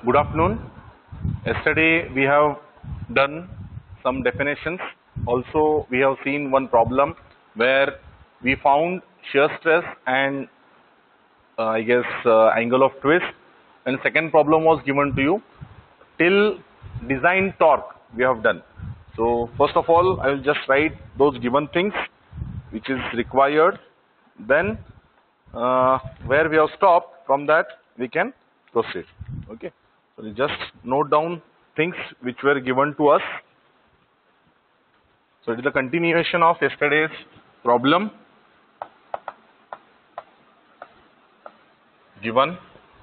Good afternoon. Yesterday we have done some definitions. Also, we have seen one problem where we found shear stress and angle of twist. And second problem was given to you till design torque we have done. So first of all, I will just write those given things which is required. Then where we have stopped, from that we can proceed. Okay. So you just note down things which were given to us. So it is a continuation of yesterday's problem given.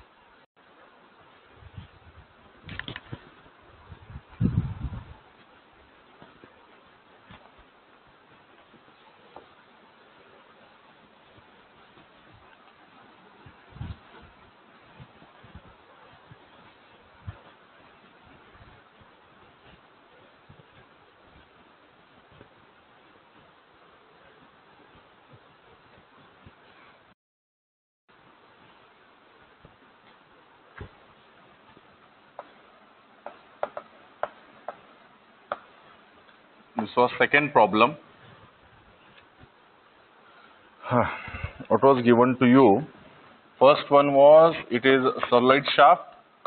This was second problem. What was given to you? First one was, it is a solenoid shaft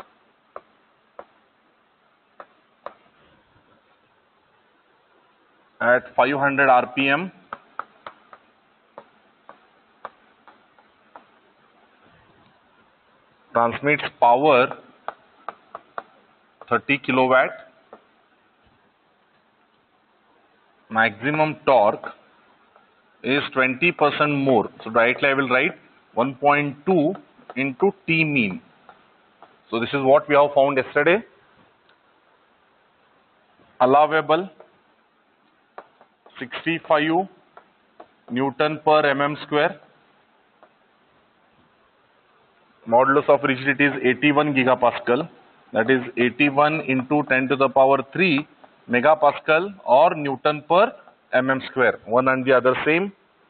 at 500 RPM. Transmits power 30 kilowatt. Maximum torque is 20% more. So directly I will write 1.2 into T mean. So this is what we have found yesterday. Allowable 65 Newton per mm square. Modulus of rigidity is 81 gigapascal. That is 81 into 10 to the power 3 megapascal or Newton per mm square. One and the other same.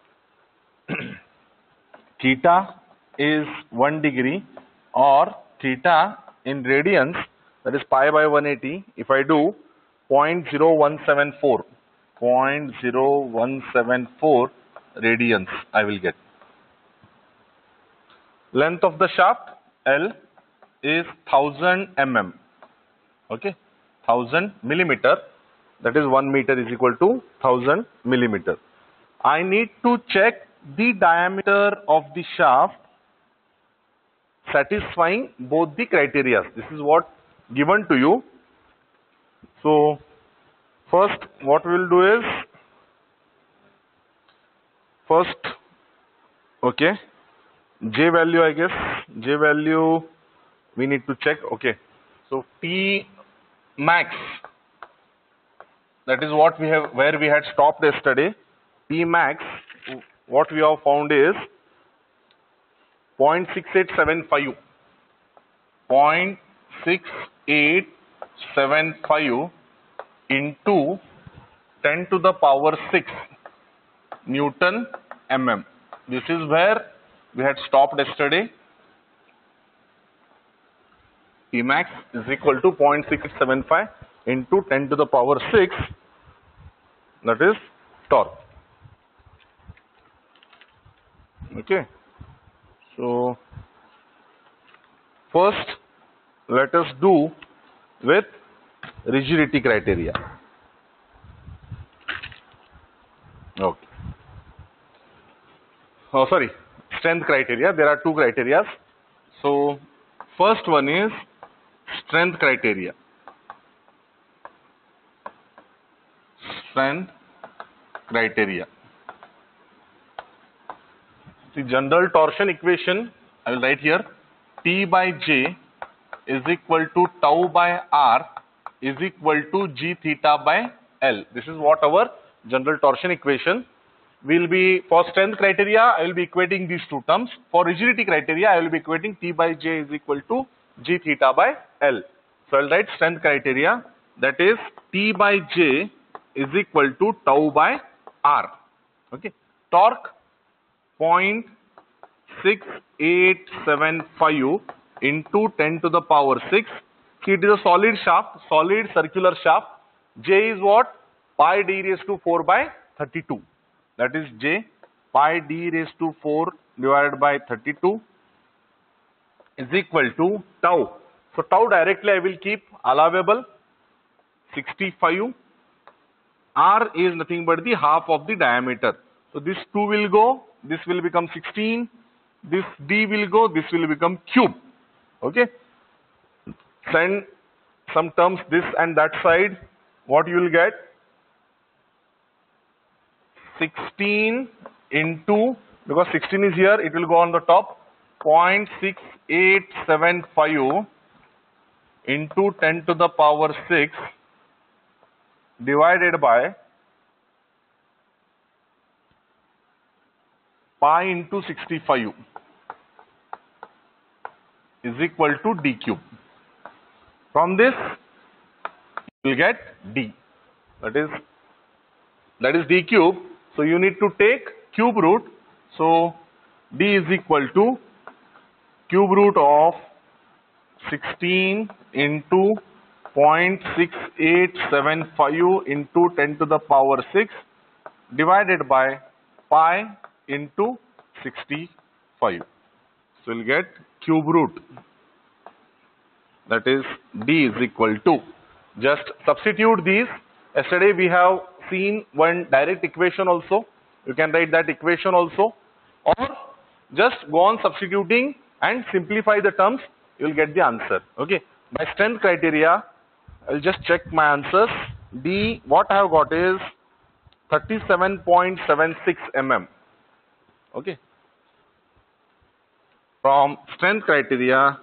Theta is 1 degree, or theta in radians, that is pi by 180. If I do 0.0174, 0.0174 radians I will get. Length of the shaft L is 1000 mm. Okay, 1000 millimeter. That is 1 meter is equal to 1000 millimeter. I need to check the diameter of the shaft satisfying both the criteria. This is what given to you. So first what we will do is, first, okay, J value, I guess, J value we need to check. Okay, so T max, that is what we have, where we had stopped yesterday. T max, what we have found is 0.6875, 0.6875 into 10 to the power 6 Newton mm. This is where we had stopped yesterday. T max is equal to 0.6875 into 10 to the power 6, that is torque. Okay, so first let us do with rigidity criteria. Okay. Oh, sorry, strength criteria. There are two criteria. So first one is strength criteria. Strength criteria. The general torsion equation I will write here. T by J is equal to tau by R is equal to G theta by L. This is what our general torsion equation will be. For strength criteria, I will be equating these two terms. For rigidity criteria, I will be equating T by J is equal to G theta by L. So I will write strength criteria, that is T by J is equal to tau by R. Okay. Torque 0.6875 into 10 to the power 6 It is a solid shaft, solid circular shaft. J is what? Pi d raised to 4 by 32. That is J, pi d raised to 4 divided by 32 is equal to tau. So tau directly I will keep allowable 65. R is nothing but the half of the diameter. So this 2 will go, this will become 16, this d will go, this will become cube. Okay. Send some terms this and that side. What you will get? 16 into, because 16 is here, it will go on the top, 0.6875 into 10 to the power 6 divided by pi into 65 is equal to d cube. From this you will get d. That is d cube. So you need to take cube root. So d is equal to cube root of 16 into 0.6875 into 10 to the power 6 divided by pi into 65. So we'll get cube root. That is d is equal to. Just substitute these. Yesterday we have seen one direct equation also. You can write that equation also, or just go on substituting and simplify the terms. You will get the answer. Okay. By strength criteria, I'll just check my answers. D, what I have got is 37.76 mm. Okay. From strength criteria,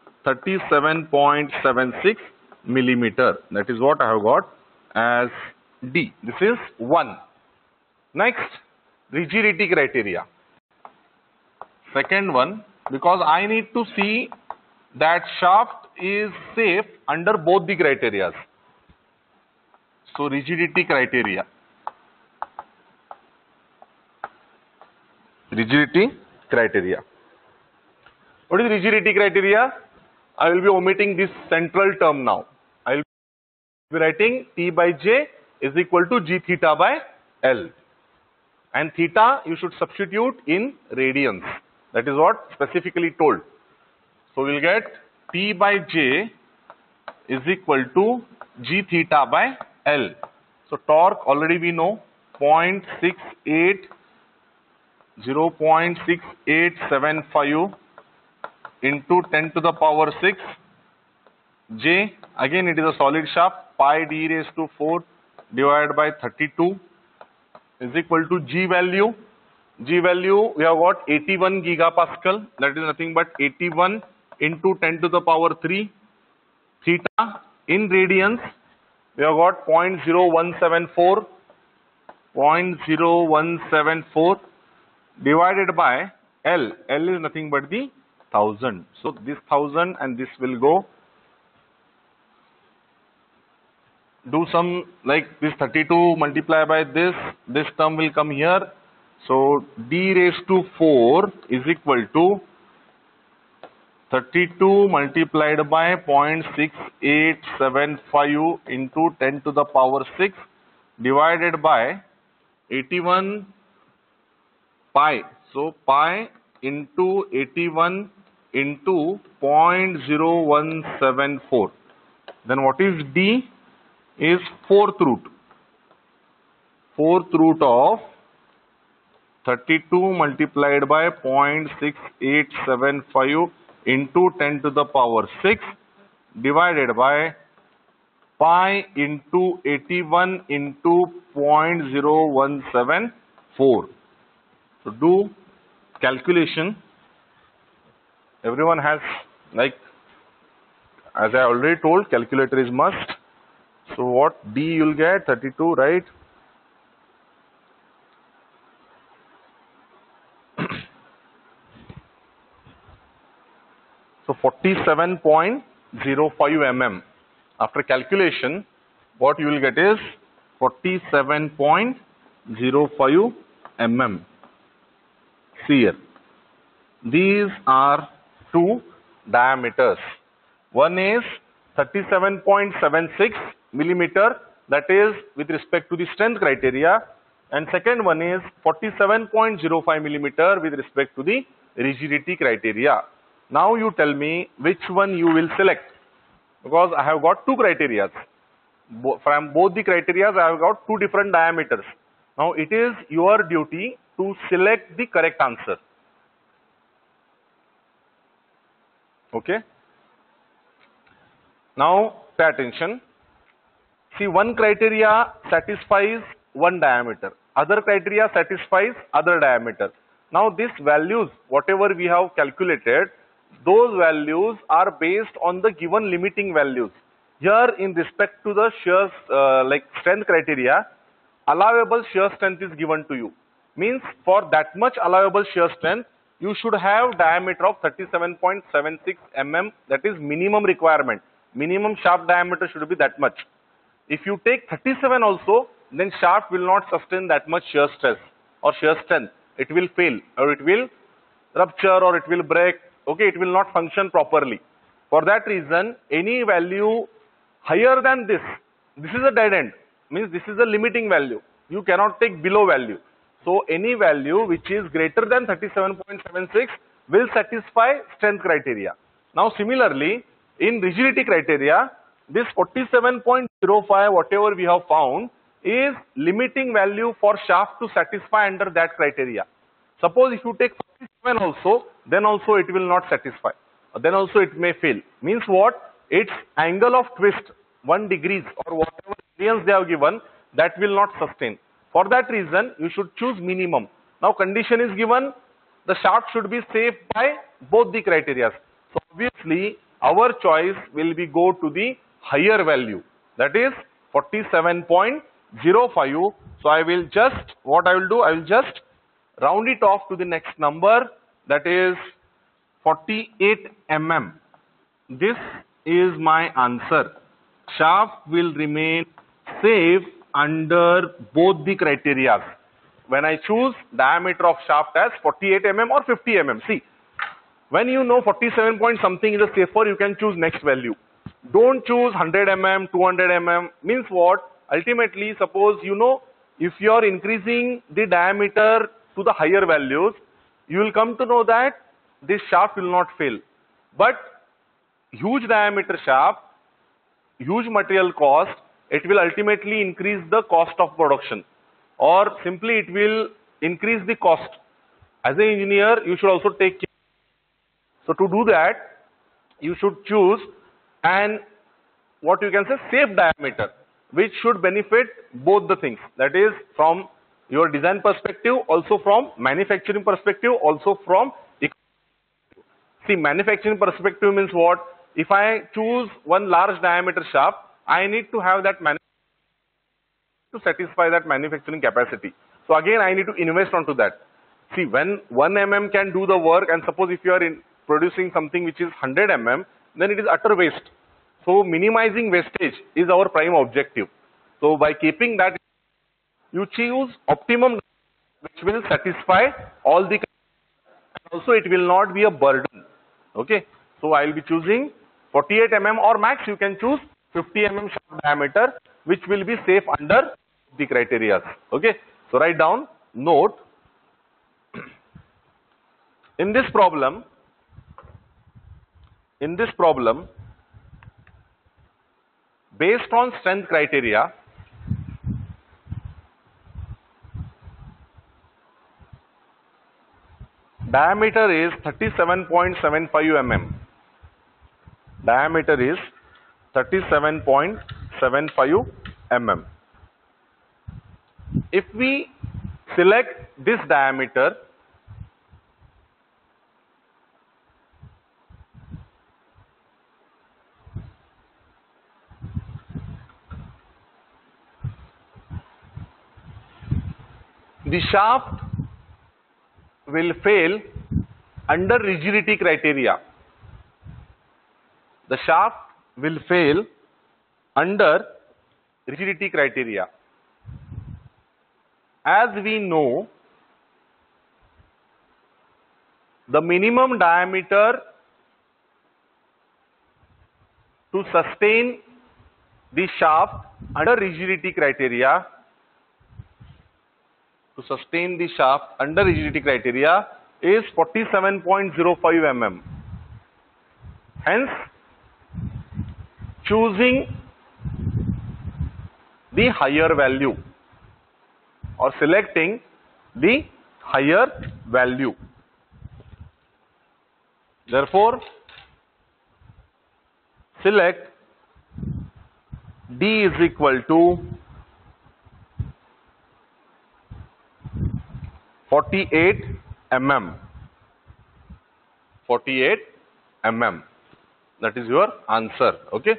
37.76 millimeter. That is what I have got as D. This is 1. Next, rigidity criteria. Second one, because I need to see that shaft is safe under both the criteria. So rigidity criteria. Rigidity criteria. What is rigidity criteria? I will be omitting this central term now. I will be writing T by J is equal to G theta by L. And theta you should substitute in radians. That is what specifically told. So we will get T by J is equal to G theta by L. So torque already we know 0.6875 into 10 to the power 6. J, again it is a solid shaft, pi d raised to 4 divided by 32 is equal to G value. G value we have got 81 gigapascal. That is nothing but 81 into 10 to the power 3. Theta in radians we have got 0.0174. 0.0174 divided by L. L is nothing but the 1000. So this 1000 and this will go. Do some like this 32 multiply by this term will come here. So d raised to 4 is equal to 32 multiplied by 0.6875 into 10 to the power 6 divided by 81 pi. So pi into 81 into 0.0174. Then what is d? Is fourth root. Fourth root of 32 multiplied by 0.6875 into 10 to the power 6 divided by pi into 81 into 0.0174. So do calculation. Everyone has, like, as I already told, calculator is must. So what D you'll get 32, right? So 47.05 mm. After calculation, what you will get is 47.05 mm. See here. These are two diameters. One is 37.76 millimeter, that is with respect to the strength criteria, and second one is 47.05 millimeter with respect to the rigidity criteria. Now you tell me which one you will select, because I have got two criteria. From both the criteria I have got two different diameters. Now it is your duty to select the correct answer. Okay. Now pay attention. See, one criteria satisfies one diameter, other criteria satisfies other diameter. Now these values, whatever we have calculated, those values are based on the given limiting values. Here in respect to the shear strength criteria, allowable shear strength is given to you. Means for that much allowable shear strength, you should have diameter of 37.76 mm, that is minimum requirement. Minimum shaft diameter should be that much. If you take 37 also, then shaft will not sustain that much shear stress or shear strength. It will fail, or it will rupture, or it will break. Okay, it will not function properly. For that reason, any value higher than this is a dead end. Means this is a limiting value. You cannot take below value. So any value which is greater than 37.76 will satisfy strength criteria. Now similarly, in rigidity criteria, this 47.05 whatever we have found is limiting value for shaft to satisfy under that criteria. Suppose if you take 47 also, then also it will not satisfy. Then also it may fail. Means what? Its angle of twist 1 degrees or whatever variance they have given, that will not sustain. For that reason, you should choose minimum. Now condition is given, the shaft should be safe by both the criteria. So obviously, our choice will be go to the higher value, that is 47.05. So I will just, what I will do, I will just round it off to the next number, that is 48 mm. This is my answer. Shaft will remain safe under both the criteria. When I choose diameter of shaft as 48 mm or 50 mm. See, when you know 47 point something is a safer, you can choose next value. Don't choose 100 mm, 200 mm. Means what? Ultimately, suppose you know, if you are increasing the diameter to the higher values, you will come to know that this shaft will not fail. But huge diameter shaft, huge material cost, it will ultimately increase the cost of production, or simply it will increase the cost. As an engineer, you should also take care. So to do that, you should choose an, what you can say, safe diameter, which should benefit both the things. That is from your design perspective, also from manufacturing perspective, also from see, manufacturing perspective means what? If I choose one large diameter shaft, I need to have that to satisfy that manufacturing capacity. So again, I need to invest onto that. See, when 1 mm can do the work, and suppose if you are producing something which is 100 mm, then it is utter waste. So minimizing wastage is our prime objective. So by keeping that, you choose optimum which will satisfy all the, also it will not be a burden. Okay, so I will be choosing 48 mm, or max you can choose 50 mm shaft diameter, which will be safe under the criteria. Okay, so write down, note, in this problem, based on strength criteria, diameter is 37.75 mm. Diameter is 37.75 mm. If we select this diameter, the shaft will fail under rigidity criteria. The shaft will fail under rigidity criteria. As we know, the minimum diameter to sustain the shaft under rigidity criteria, is 47.05 mm. Hence, choosing the higher value or selecting the higher value. Therefore, select D is equal to 48 mm. 48 mm. That is your answer. Okay.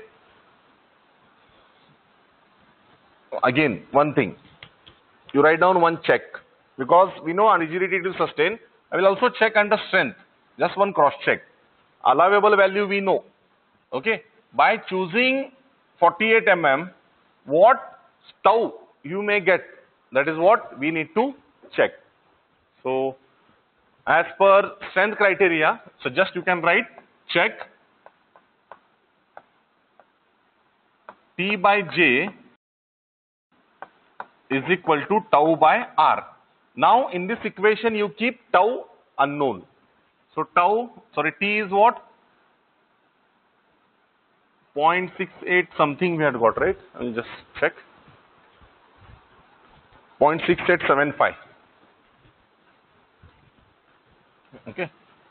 Again, one thing. You write down one check. Because we know rigidity to sustain. I will also check under strength. Just one cross check. Allowable value we know. Okay. By choosing 48 mm, what tau you may get, that is what we need to check. So, as per strength criteria, so just you can write check T by J is equal to tau by R. Now, in this equation, you keep tau unknown. So, T is what? 0.68 something we had got, right? I will just check. 0.6875. Okay.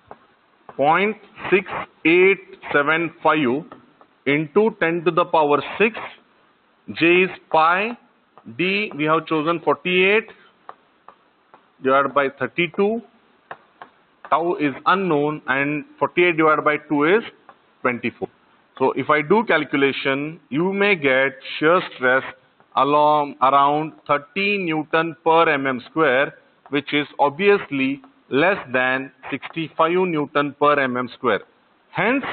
0.6875 into 10 to the power 6. J is pi. D we have chosen 48 divided by 32. Tau is unknown and 48 divided by 2 is 24. So, if I do calculation, you may get shear stress around 30 Newton per mm square, which is obviously less than 65 Newton per mm square. Hence,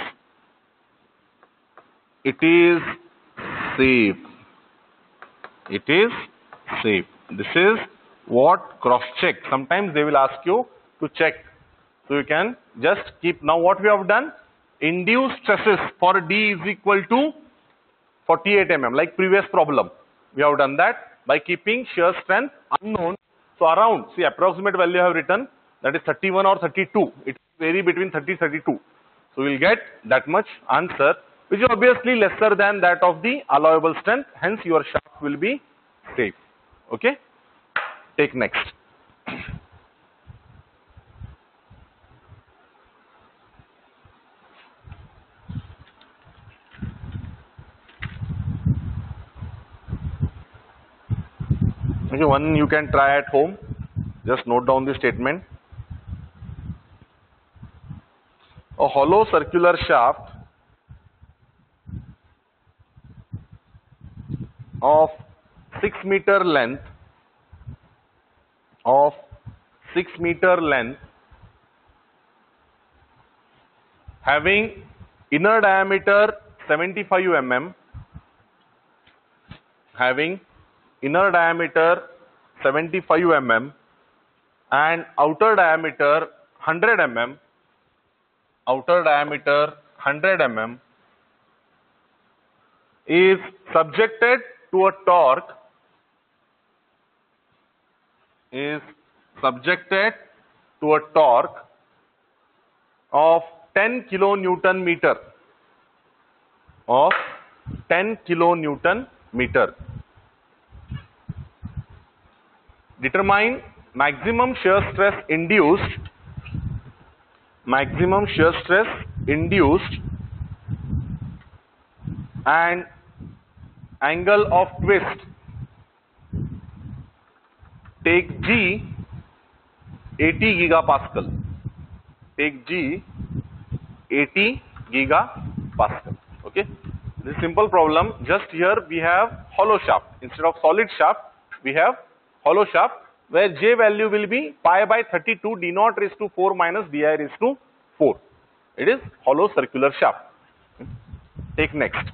it is safe. It is safe. This is what cross check. Sometimes they will ask you to check. So, you can just keep. Now, what we have done? Induced stresses for D is equal to 48 mm, like previous problem. We have done that by keeping shear strength unknown. So, around, see, approximate value I have written, that is 31 or 32. It will vary between 30-32. So, we will get that much answer, which is obviously lesser than that of the allowable strength. Hence, your shaft will be safe. Okay. Take next. Okay, one you can try at home. Just note down the statement. A hollow circular shaft of 6 meter length having inner diameter 75 mm, and outer diameter 100 mm, is subjected to a torque of 10 kilonewton meter. Determine maximum shear stress induced and angle of twist. Take G 80 gigapascal. Okay. This simple problem. Just here we have hollow shaft. Instead of solid shaft, we have hollow shaft, where J value will be pi by 32 d naught raised to 4 minus di raised to 4. It is hollow circular shaft. Take next.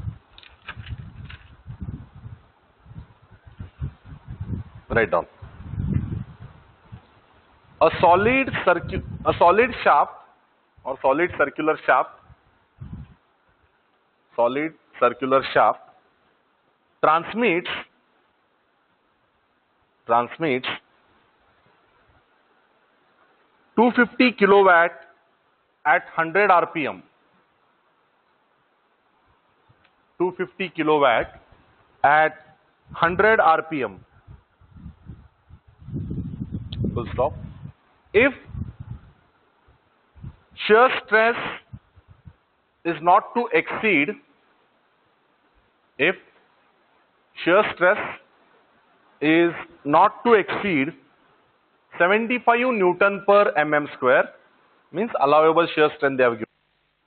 Write down. A solid shaft or solid circular shaft solid circular shaft transmits 250 kilowatt at 100 rpm. 250 kilowatt at 100 rpm. Full stop. If shear stress is not to exceed, if shear stress is not to exceed 75 Newton per mm square, means allowable shear strength they have given.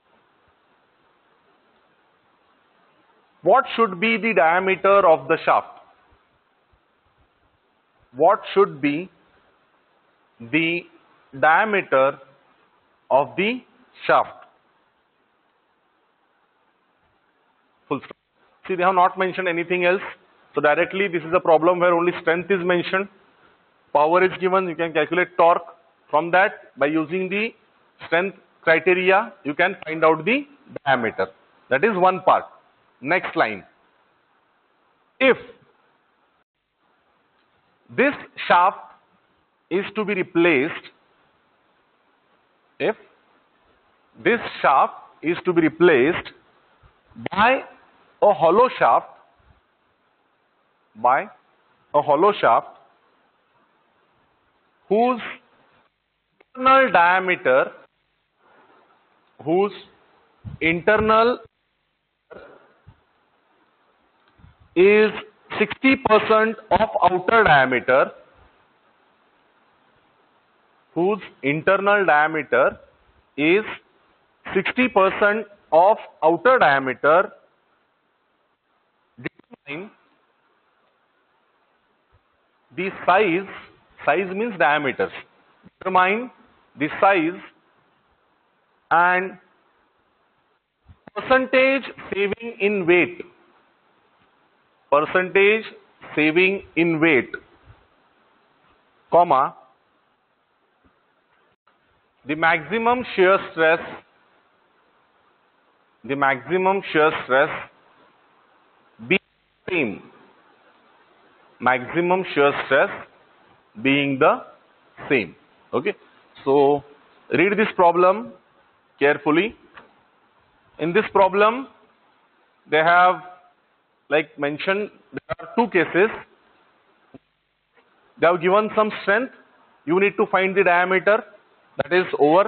What should be the diameter of the shaft? What should be the diameter of the shaft? Full stop. See, they have not mentioned anything else. So directly this is a problem where only strength is mentioned. Power is given, you can calculate torque. From that, by using the strength criteria, you can find out the diameter. That is one part. Next line. If this shaft is to be replaced, if this shaft is to be replaced by a hollow shaft, whose internal diameter is 60% of outer diameter, whose internal diameter is 60% of outer diameter, determine the size means diameters, determine the size and percentage saving in weight, comma, the maximum shear stress being same, maximum shear stress being the same. Okay, so read this problem carefully. In this problem, they have like mentioned there are two cases. They have given some strength. You need to find the diameter, that is over.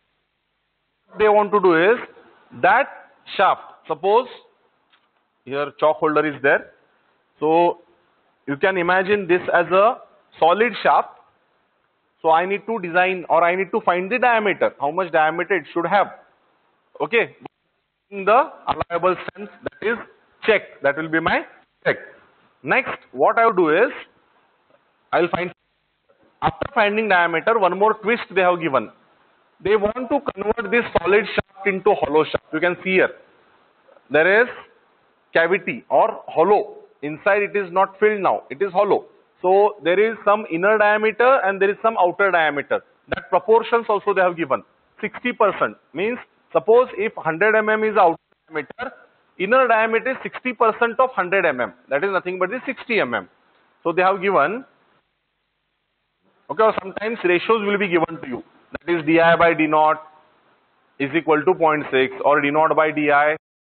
What they want to do is that shaft. Suppose here chalk holder is there. So you can imagine this as a solid shaft. So I need to design or I need to find the diameter, how much diameter it should have. Okay, the allowable strength, that is check, that will be my check. Next, what I will do is I will find, after finding diameter, one more twist they have given. They want to convert this solid shaft into hollow shaft. You can see here there is cavity or hollow inside. It is not filled now, it is hollow. So there is some inner diameter and there is some outer diameter. That proportions also they have given. 60% means, suppose if 100 mm is outer diameter, inner diameter is 60% of 100 mm. That is nothing but the 60 mm. So they have given, okay, or sometimes ratios will be given to you. That is di by d naught is equal to 0.6 or d naught by di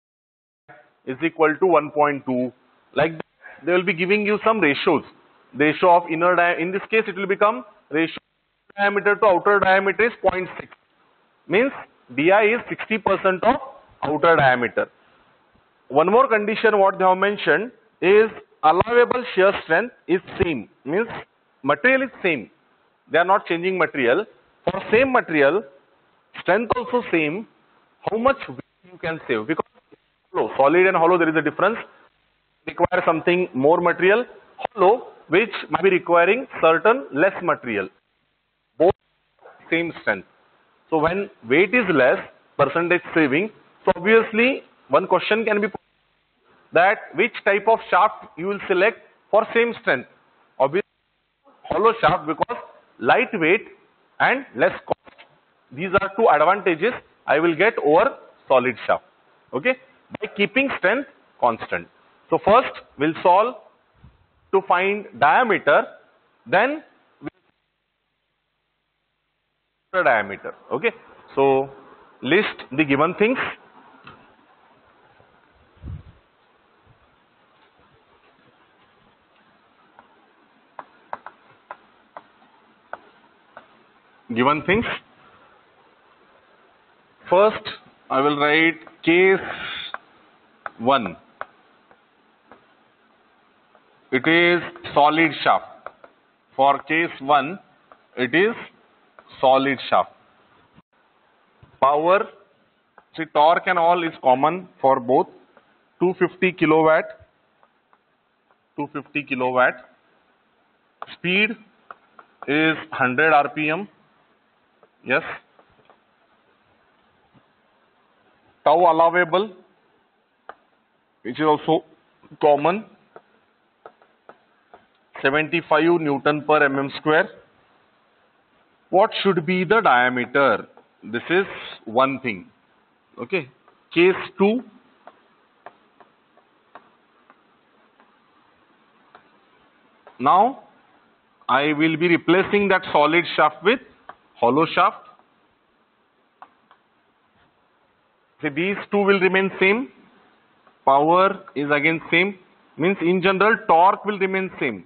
is equal to 1.2. Like that, they will be giving you some ratios. Ratio of inner diameter, in this case it will become ratio of diameter to outer diameter is 0.6. Means di is 60% of outer diameter. One more condition what they have mentioned is allowable shear strength is same. Means material is same. They are not changing material. For same material, strength also same. How much weight you can save? Because solid and hollow there is a difference. Require something more material. Hollow, which might be requiring certain less material. Both same strength. So when weight is less, percentage saving. So obviously one question can be put that which type of shaft you will select for same strength. Obviously hollow shaft because lightweight and less cost. These are two advantages I will get over solid shaft. Okay. by keeping strength constant. So first we'll solve to find diameter, then the diameter. Okay, so list the given things. Given things. First I will write case 1. It is solid shaft. For case 1 it is solid shaft. Power, see, torque and all is common for both. 250 kilowatt. 250 kilowatt. Speed is 100 rpm. Yes. Tau allowable, which is also common, 75 Newton per mm square. What should be the diameter? This is one thing. Okay. Case 2. Now I will be replacing that solid shaft with hollow shaft. So these two will remain same. Power is again same. Means in general torque will remain same.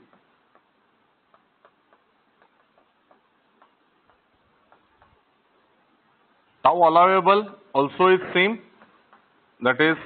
Tau allowable also is same. That is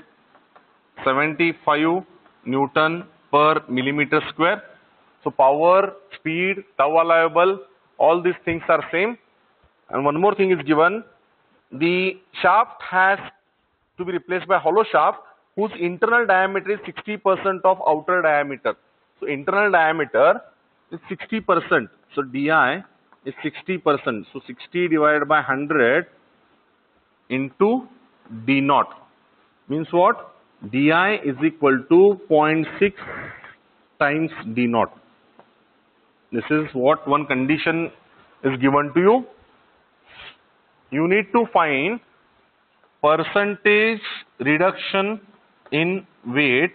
75 Newton per millimeter square. So power, speed, tau allowable, all these things are same. And one more thing is given. The shaft has to be replaced by hollow shaft whose internal diameter is 60% of outer diameter. So internal diameter is 60%. So di is 60%. So 60 divided by 100 into d naught means what? Di is equal to 0.6 times d naught. This is what one condition is given to you. You need to find percentage reduction in weight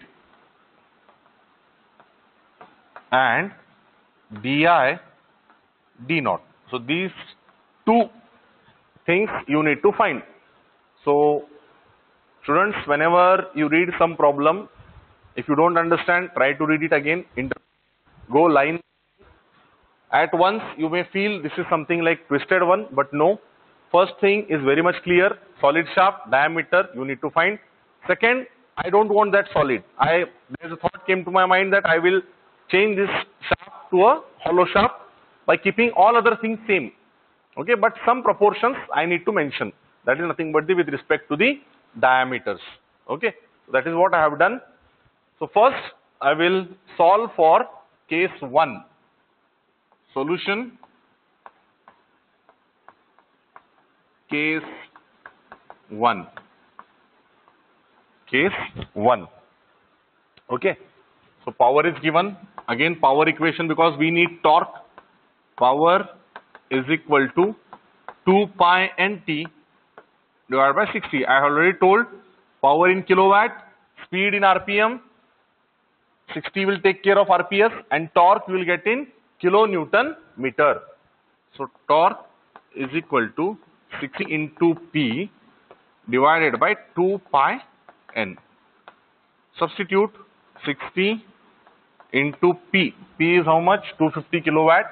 and di d naught. So these two things you need to find. So students, whenever you read some problem, if you don't understand, try to read it again. Go line. At once you may feel this is something like twisted one, but no. First thing is very much clear. Solid shaft diameter you need to find. Second, I don't want that solid. There's a thought came to my mind that I will change this shaft to a hollow shaft by keeping all other things same. Okay, but some proportions I need to mention. That is nothing but with respect to the diameters. Okay, so that is what I have done. So first I will solve for case 1. Solution. Case 1. Case 1. Okay. So power is given. Again power equation, because we need torque. Power is equal to 2 pi nt divided by 60. I have already told power in kilowatt, speed in rpm, 60 will take care of rps, and torque you will get in kilonewton meter. So torque is equal to 60 into P divided by 2 pi N. Substitute 60 into P. P is how much? 250 kilowatt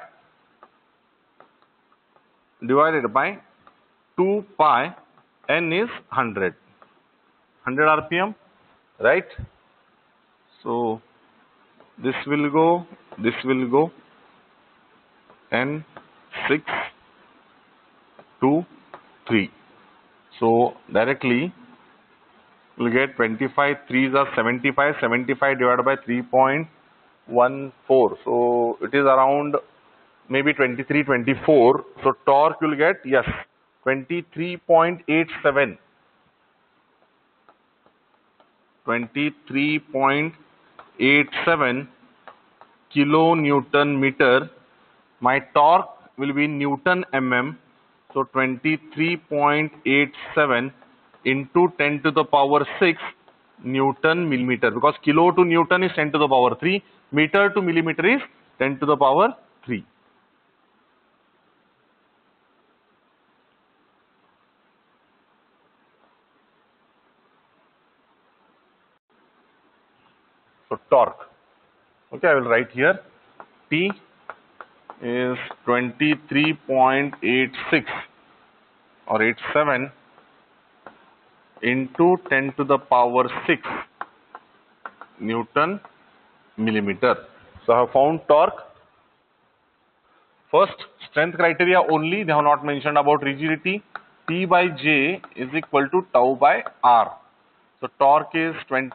divided by 2 pi N is 100. 100 RPM, right? So this will go, N 6 2 3. So directly we'll get 25 3s are 75. 75 divided by 3.14. So it is around maybe 23 24. So torque you'll get, yes, 23.87. 23.87 kilonewton meter. My torque will be Newton mm. So 23.87 into 10 to the power 6 Newton millimeter, because kilo to Newton is 10 to the power 3, meter to millimeter is 10 to the power 3. So torque. Okay, I will write here T is 23.86 or 87 into 10 to the power 6 Newton millimeter. So I have found torque. First, strength criteria only, they have not mentioned about rigidity. T by J is equal to tau by R. So torque is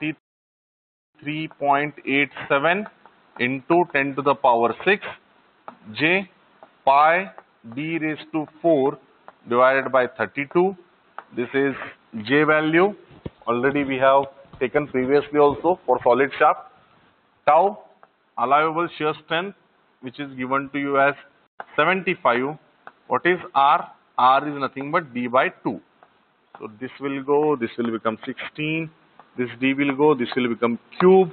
23.87 into 10 to the power 6 J pi d raised to 4 divided by 32. This is J value. Already we have taken previously also for solid shaft. Tau, allowable shear strength, which is given to you as 75. What is R? R is nothing but d by 2. So this will go, this will become 16. This d will go, this will become cube.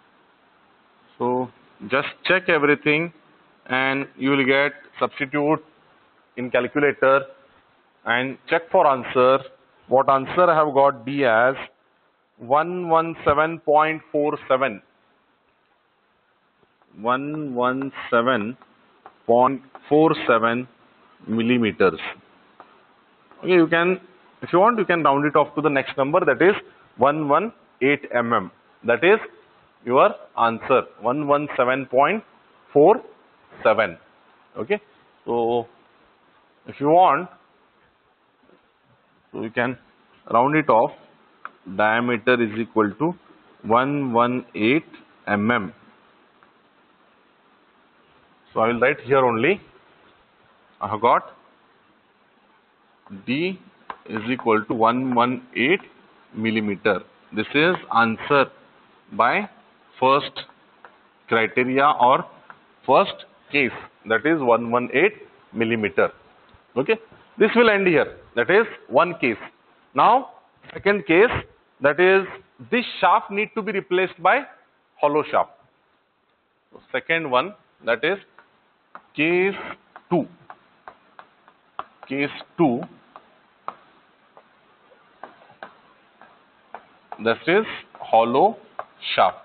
So just check everything and you will get, substitute in calculator and check for answer. What answer I have got? D as 117.47. 117.47 millimeters. Okay, you can, if you want, you can round it off to the next number, that is 118 mm. That is your answer, 117.47. Okay, so if you want, so you can round it off. Diameter is equal to 118 mm. So I will write here only. I have got D is equal to 118 millimeter. This is answer by first criteria or first case, that is 118 millimeter. Okay, this will end here. That is one case. Now second case, that is this shaft need to be replaced by hollow shaft. So second one, that is case 2. Case 2, that is hollow shaft.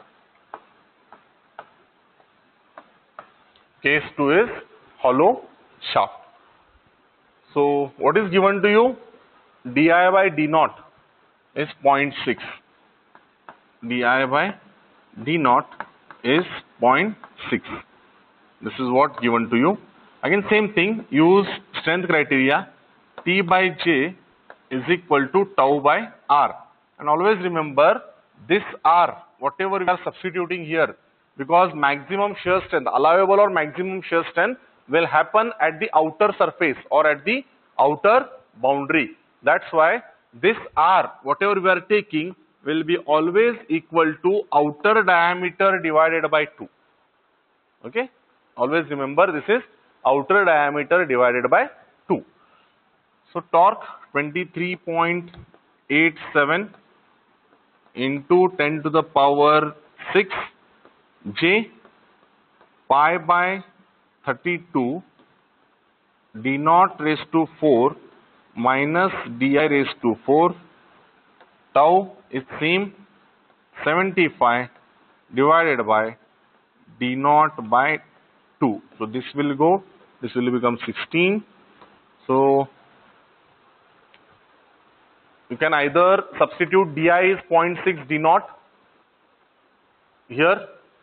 Case 2 is hollow shaft. So what is given to you? Di by d naught is 0.6. Di by d naught is 0.6. This is what given to you. Again same thing, use strength criteria. T by J is equal to tau by R. And always remember this R, whatever we are substituting here, because maximum shear strength, allowable or maximum shear strength will happen at the outer surface or at the outer boundary. That's why this R, whatever we are taking, will be always equal to outer diameter divided by 2. Okay, always remember this is outer diameter divided by 2. So torque 23.87 into 10 to the power 6 J pi by 32 d naught raised to 4 minus di raised to 4. Tau is same 75 divided by d naught by 2. So this will go, this will become 16. So you can either substitute di is 0.6 d naught here,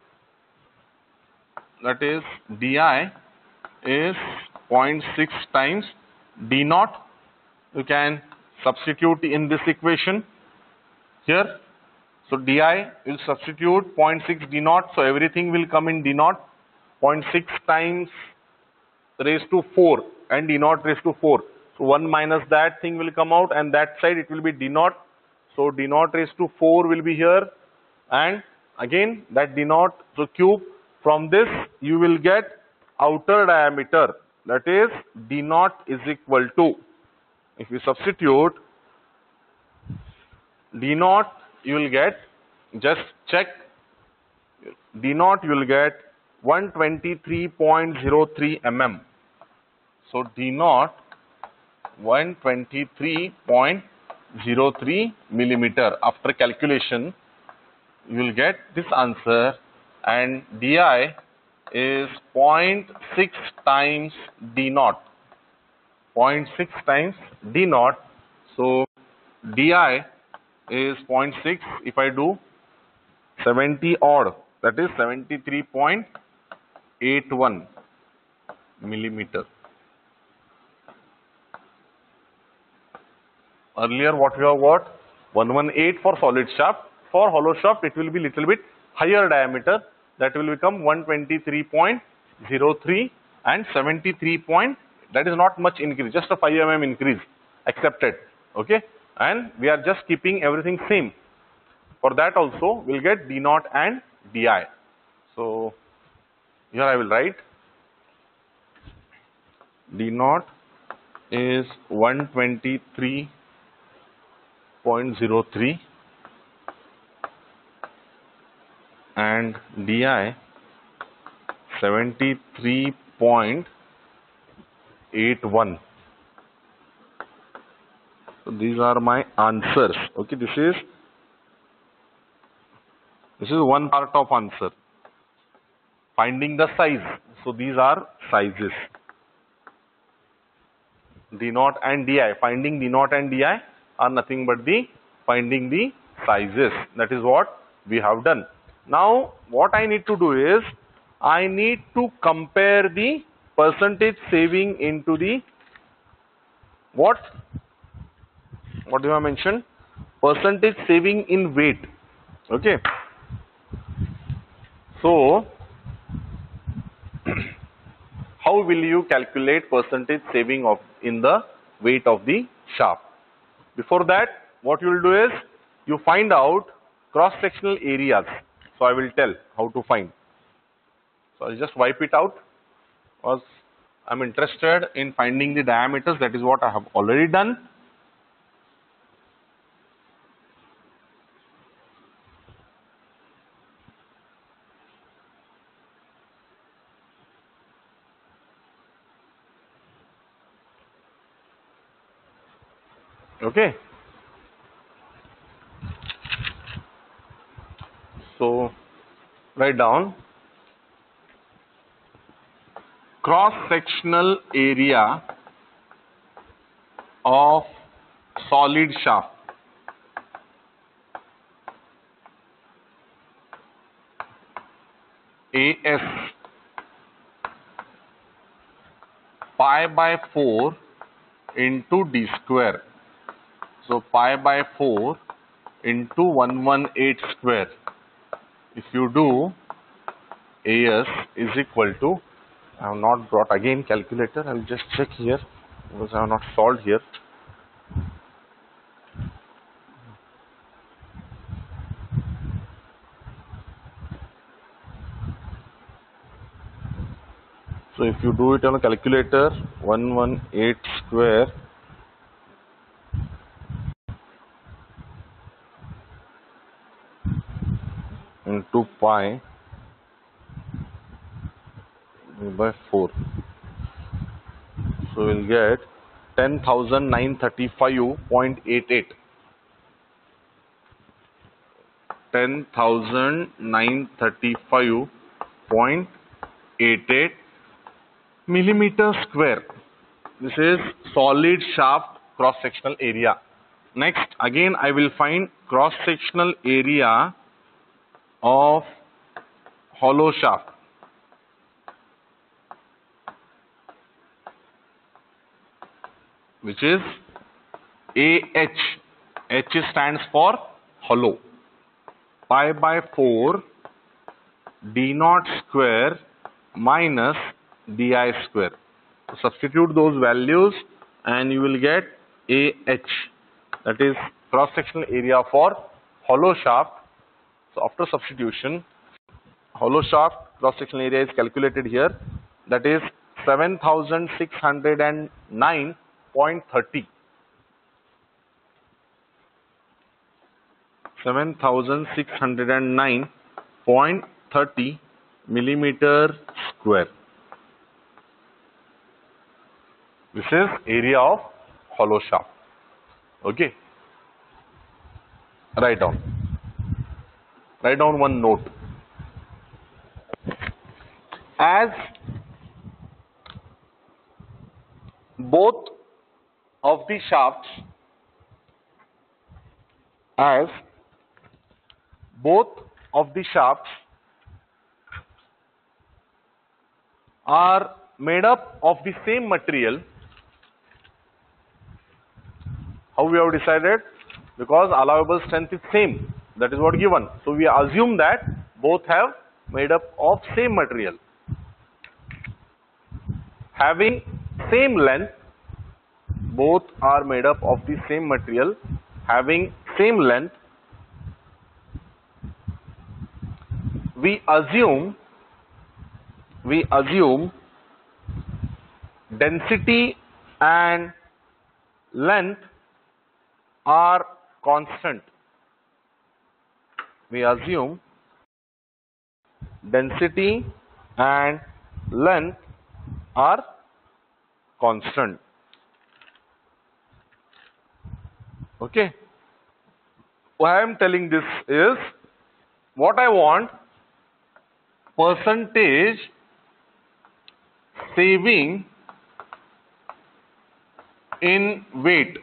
that is di is 0.6 times d naught. You can substitute in this equation here. So di will substitute 0.6 d naught, so everything will come in d naught. 0.6 times raised to 4 and d naught raised to 4. So 1 minus that thing will come out, and that side it will be d naught. So d naught raised to 4 will be here, and again that d naught, so cube. From this you will get outer diameter, that is d naught is equal to, if you substitute, d naught you will get, just check D naught, you will get 123.03 mm. So D naught 123.03 millimeter. After calculation, you will get this answer, and DI is 0.6 times D naught. 0.6 times D naught. So DI is 0.6. If I do 70 odd, that is 73.81 millimeter. Earlier what we have got, 118 for solid shaft. For hollow shaft it will be little bit higher diameter, that will become 123.03 and 73 point, that is not much increase, just a 5 mm increase accepted. Okay, and we are just keeping everything same. For that also we'll get D naught and DI. So here I will write D naught is 123.03 and DI 73.81. So these are my answers. Okay, this is one part of answer. Finding the size. So these are sizes. D naught and DI. Finding D naught and DI are nothing but the finding the sizes. That is what we have done. Now what I need to do is, I need to compare the percentage saving into the what do I mention? Percentage saving in weight. Okay. So how will you calculate percentage saving of in the weight of the shaft? Before that, what you will do is, you find out cross-sectional areas. So I will tell how to find. So I'll just wipe it out, because I'm interested in finding the diameters. That is what I have already done. Okay. So write down cross-sectional area of solid shaft. AS pi by 4 into D square. So pi by 4 into 118 square. If you do, AS is equal to, I have not brought again calculator, I will just check here because I have not solved here. So if you do it on a calculator, 118 square into pi by 4. So we'll get 10,935.88. 10,935.88 millimeter square. This is solid shaft cross-sectional area. Next, again I will find cross-sectional area of hollow shaft. Which is AH. H stands for hollow. Pi by 4 D naught square minus DI square. So substitute those values and you will get AH. That is cross-sectional area for hollow shaft. So after substitution, hollow shaft cross-sectional area is calculated here. That is 7,609.30. 7,609.30 millimeter square. This is area of hollow shaft. Okay. Write down one note. As both of the shafts are made up of the same material. How we have decided? Because allowable strength is same. That is what given. So we assume that both have made up of same material. Having same length, both are made up of the same material. Having same length, we assume density and length are constant. We assume density and length are constant. Okay. Why I am telling this is, what I want, percentage saving in weight.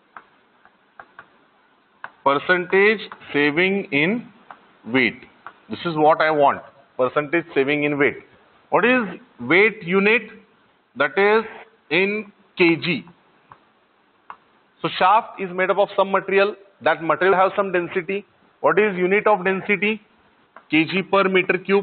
Percentage saving in weight. This is what I want. Percentage saving in weight. What is weight unit? That is in kg. So shaft is made up of some material. That material has some density. What is unit of density? Kg per meter cube.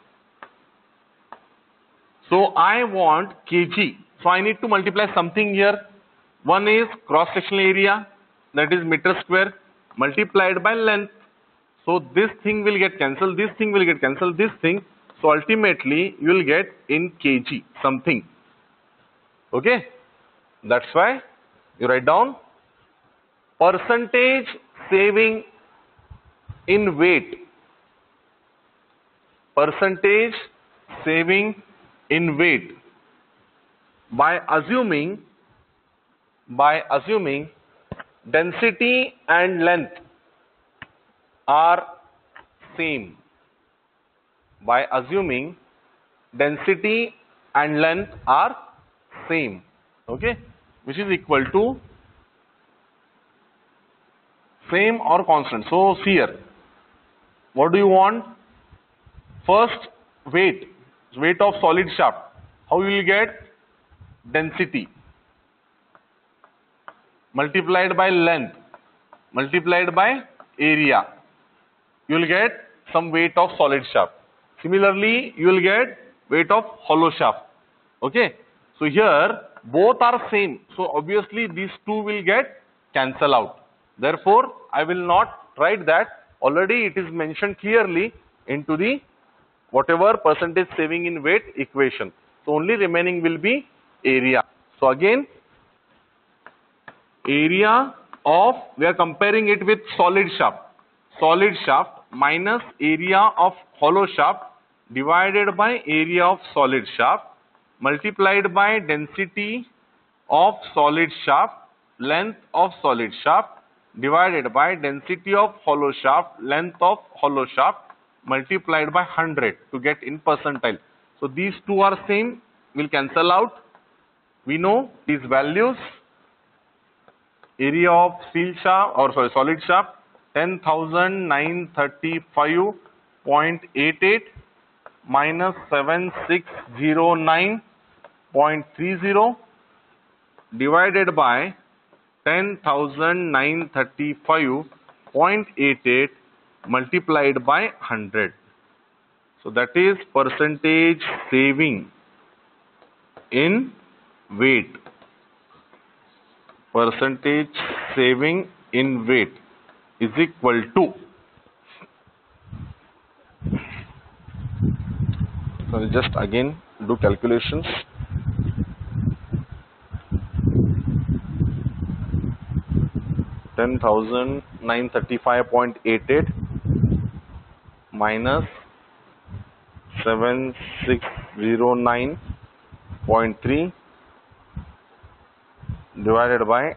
So I want kg. So I need to multiply something here. One is cross sectional area, that is meter square, multiplied by length. So this thing will get cancelled, this thing will get cancelled, this thing. So ultimately you will get in kg something. Okay. That's why you write down percentage saving in weight. Percentage saving in weight by assuming density and length are same. By assuming density and length are same. Okay, which is equal to same or constant. So see here, what do you want? First, weight of solid shaft. How you will get? Density multiplied by length multiplied by area. You will get some weight of solid shaft. Similarly, you will get weight of hollow shaft. Okay. So here both are same. So obviously these two will get cancel out. Therefore, I will not write that. Already it is mentioned clearly into the whatever percentage saving in weight equation. So only remaining will be area. So again, area of, we are comparing it with solid shaft. Solid shaft minus area of hollow shaft divided by area of solid shaft multiplied by density of solid shaft, length of solid shaft divided by density of hollow shaft, length of hollow shaft multiplied by 100 to get in percentile. So these two are same, will cancel out. We know these values. Area of steel shaft, or sorry, solid shaft, 10,935.88 minus 7609.30 divided by 10,935.88 multiplied by 100. So that is percentage saving in weight. Percentage saving in weight is equal to, so I'll just again do calculations. 10,935.88 minus 7609.3 divided by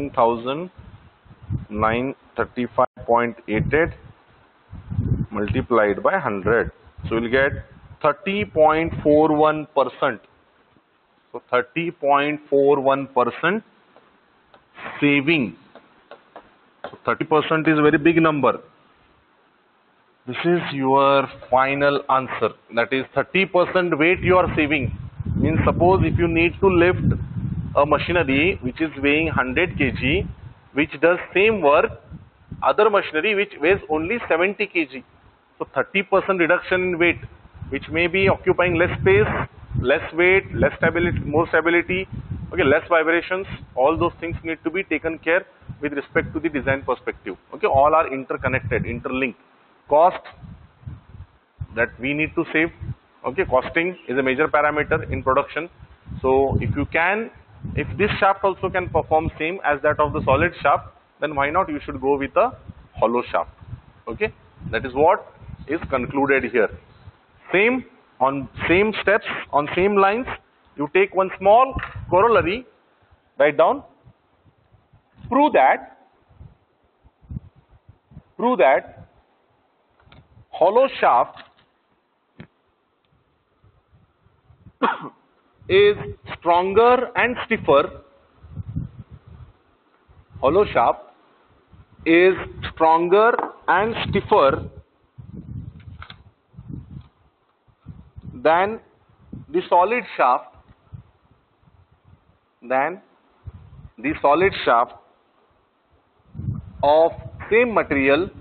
10,935.88 multiplied by 100. So we'll get 30.41%. So 30.41% saving. So 30% is a very big number. This is your final answer. That is 30% weight you are saving. Means suppose if you need to lift a machinery which is weighing 100 kg, which does same work, other machinery which weighs only 70 kg. So 30% reduction in weight, which may be occupying less space, less weight, less stability, more stability, okay, less vibrations. All those things need to be taken care with respect to the design perspective. Okay, all are interconnected, interlinked. Cost that we need to save. Okay, costing is a major parameter in production. So if you can, if this shaft also can perform same as that of the solid shaft, then why not you should go with a hollow shaft. Okay, that is what is concluded here. Same on same steps, on same lines, you take one small corollary, write down, prove that hollow shaft is stronger and stiffer. Hollow shaft is stronger and stiffer than the solid shaft, of same material,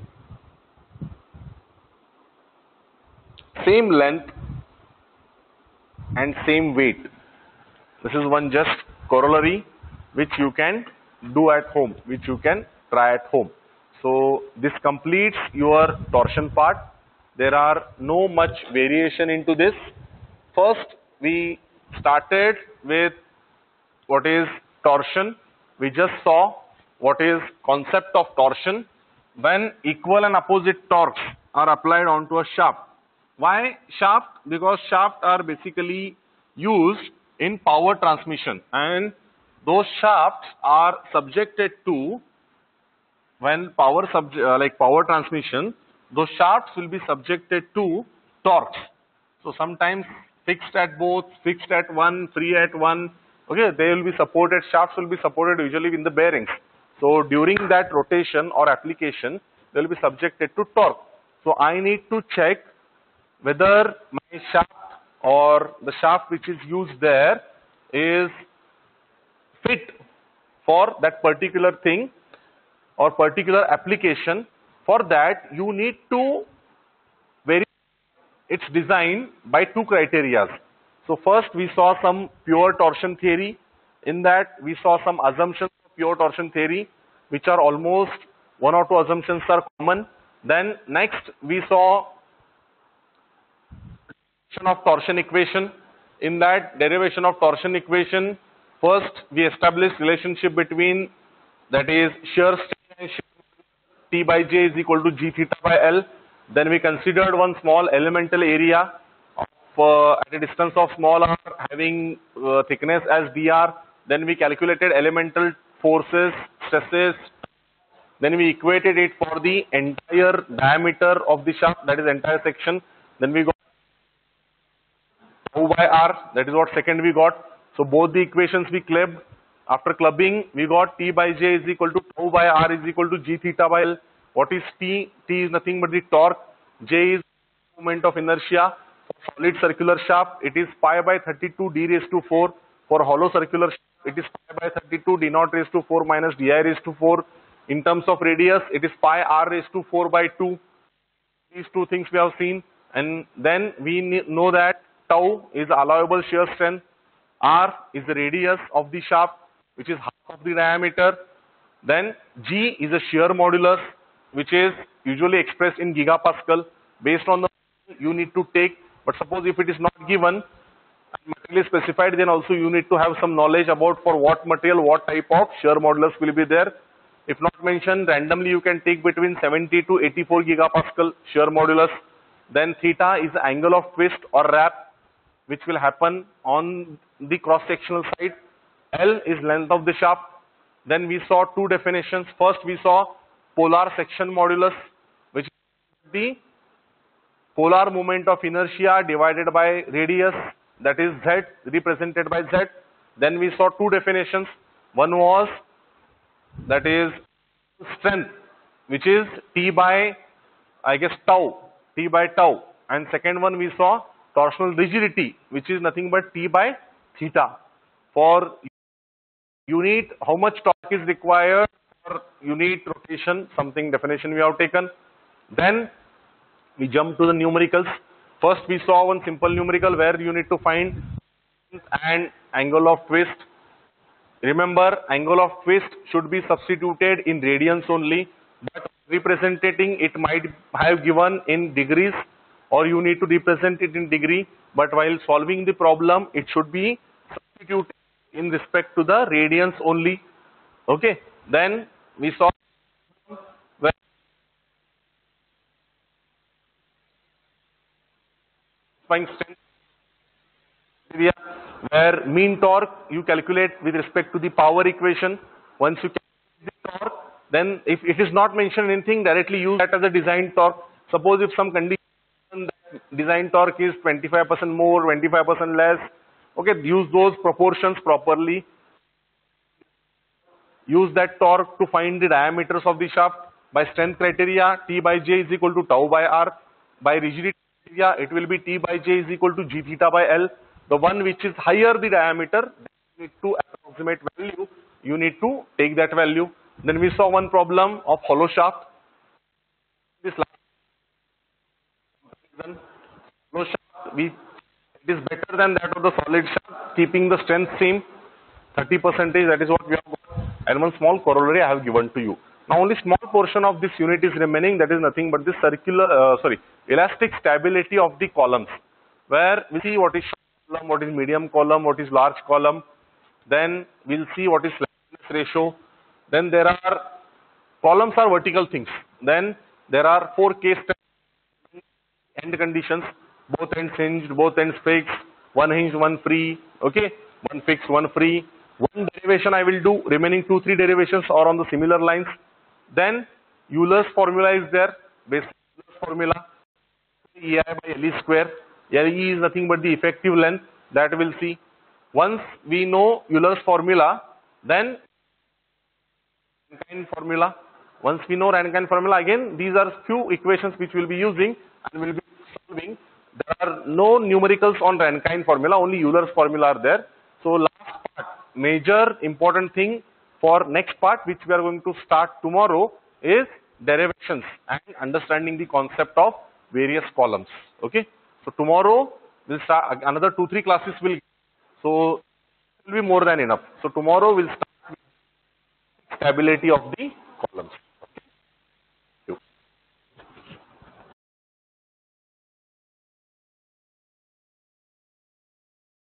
same length and same weight. This is one just corollary which you can do at home, which you can try at home. So this completes your torsion part. There are no much variation into this. First we started with what is torsion. We just saw what is concept of torsion when equal and opposite torques are applied onto a shaft. Why shaft? Because shafts are basically used in power transmission, and those shafts are subjected to, when power transmission, those shafts will be subjected to torques. So sometimes fixed at both, fixed at one, free at one. Okay, they will be supported, shafts will be supported usually in the bearings. So during that rotation or application, they will be subjected to torque. So I need to check whether my shaft or the shaft which is used there is fit for that particular thing or particular application. For that, you need to verify its design by two criteria. So first we saw some pure torsion theory. In that we saw some assumptions of pure torsion theory, which are almost one or two assumptions are common. Then next we saw of torsion equation. In that derivation of torsion equation, first we established relationship between, that is, shear strain and shear T by J is equal to G theta by L. Then we considered one small elemental area of at a distance of small r having thickness as dr. Then we calculated elemental forces, stresses. Then we equated it for the entire diameter of the shaft, that is entire section. Then we got tau by r, that is what second we got. So both the equations we clubbed. After clubbing, we got T by J is equal to tau by r is equal to G theta by L. What is T? T is nothing but the torque. J is moment of inertia. For solid circular shaft, it is pi by 32 d raised to 4. For hollow circular shaft, it is pi by 32 d naught raised to 4 minus di raised to 4. In terms of radius, it is pi r raised to 4 by 2. These two things we have seen. And then we know that tau is allowable shear strength. R is the radius of the shaft, which is half of the diameter. Then G is a shear modulus, which is usually expressed in gigapascal. Based on the you need to take, but suppose if it is not given, material is specified, then also you need to have some knowledge about for what material, what type of shear modulus will be there. If not mentioned, randomly you can take between 70 to 84 gigapascal shear modulus. Then theta is the angle of twist or wrap which will happen on the cross-sectional side. L is length of the shaft. Then we saw two definitions. First we saw polar section modulus, which is the polar moment of inertia divided by radius, that is Z, represented by Z. Then we saw two definitions. One was, that is strength, which is T by, I guess, tau, T by tau. And second one we saw torsional rigidity, which is nothing but T by theta. For unit, how much torque is required for unit rotation, something definition we have taken. Then we jump to the numericals. First we saw one simple numerical where you need to find and angle of twist. Remember, angle of twist should be substituted in radians only, but representing it might have given in degrees, or you need to represent it in degree, but while solving the problem it should be substituted in respect to the radians only. Okay, then we saw where where mean torque you calculate with respect to the power equation. Once you calculate the torque, then if it is not mentioned anything, directly use that as a design torque. Suppose if some condition that design torque is 25% more, 25% less, okay, use those proportions properly. Use that torque to find the diameters of the shaft. By strength criteria, T by J is equal to tau by R. By rigidity criteria, it will be T by J is equal to G theta by L. The one which is higher the diameter, you need to approximate value, you need to take that value. Then we saw one problem of hollow shaft. This hollow shaft, it is better than that of the solid shaft, keeping the strength same, 30%, that is what we have got. And one small corollary I have given to you. Now only small portion of this unit is remaining, that is nothing but this elastic stability of the columns, where we see what is short column, what is medium column, what is large column. Then we'll see what is slackness ratio. Then there are, columns are vertical things. Then there are 4 case end conditions, both ends hinged, both ends fixed, one hinged, one free, okay, one fixed, one free. One derivation I will do, remaining 2-3 derivations are on the similar lines. Then Euler's formula is there, basic Euler's formula, EI by LE square. LE is nothing but the effective length, that we'll see. Once we know Euler's formula, then Rankine formula. Once we know Rankine formula, again these are few equations which we'll be using and we'll be solving. There are no numericals on Rankine formula, only Euler's formula are there. So last part, major important thing for next part which we are going to start tomorrow is derivations and understanding the concept of various columns. Okay, so tomorrow we'll start another 2-3 classes will, so it will be more than enough. So tomorrow we'll start with stability of the columns.